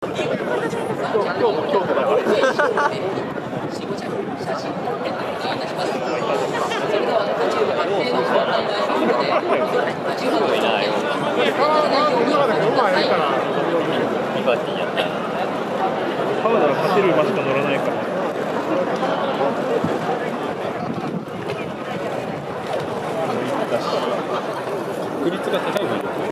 今日も京都だから。川なら勝てる馬しか乗らないから。確率が高いのよ。